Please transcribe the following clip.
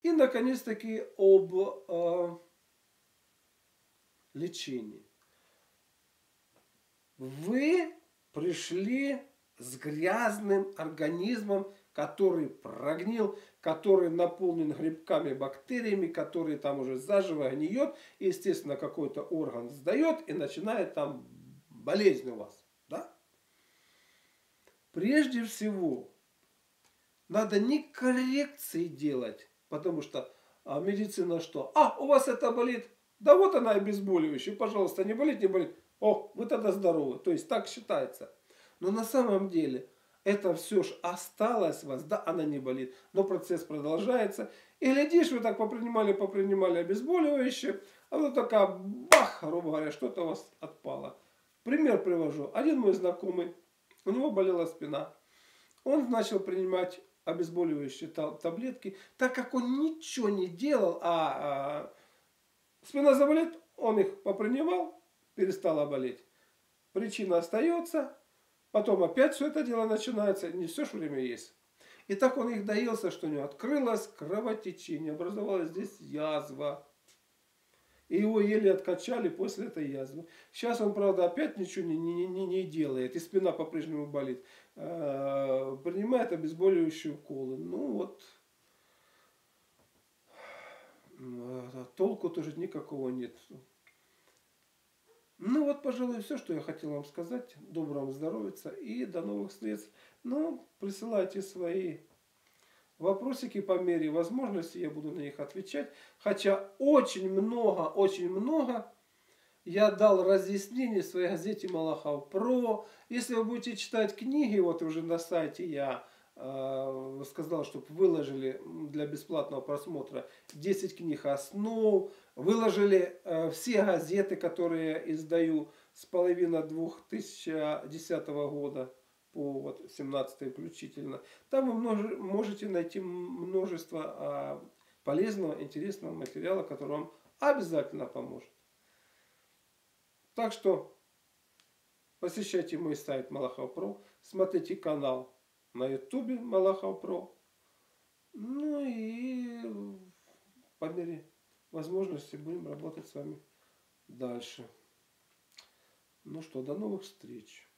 И, наконец-таки, об лечении. Вы пришли с грязным организмом, который прогнил, который наполнен грибками, бактериями, который там уже заживо гниет, и, естественно, какой-то орган сдает и начинает там болезнь у вас. Да? Прежде всего, надо не коррекции делать, потому что медицина что? У вас это болит? Да вот она обезболивающая, пожалуйста, не болит, не болит. О, вы тогда здоровы. То есть так считается. Но на самом деле это все ж осталось у вас, да, она не болит, но процесс продолжается. И глядишь, вы так попринимали обезболивающее, а вот такая бах, грубо говоря, что-то у вас отпало. Пример привожу. Один мой знакомый, у него болела спина. Он начал принимать обезболивающие таблетки, так как он ничего не делал, спина заболит, он их попринимал, перестала болеть. Причина остается, потом опять все это дело начинается, не все же время есть. И так он их доелся, что у него открылось кровотечение, образовалась здесь язва. И его еле откачали после этой язвы. Сейчас он, правда, опять ничего не делает. И спина по-прежнему болит. Принимает обезболивающие уколы. Ну вот. Толку тоже никакого нет. Ну вот, пожалуй, все, что я хотел вам сказать. Доброго здоровья и до новых встреч. Ну, присылайте свои вопросики по мере возможности, я буду на них отвечать. Хотя очень много я дал разъяснений в своей газете Малахов Про. Если вы будете читать книги, вот уже на сайте я сказал, чтобы выложили для бесплатного просмотра 10 книг основ. Выложили все газеты, которые я издаю с половины 2010 года по вот 17 включительно. Там вы можете найти множество полезного, интересного материала, который вам обязательно поможет. Так что посещайте мой сайт Малахов Про, смотрите канал на ютубе Малахов Про. Ну и по мере возможности будем работать с вами дальше. Ну что, до новых встреч.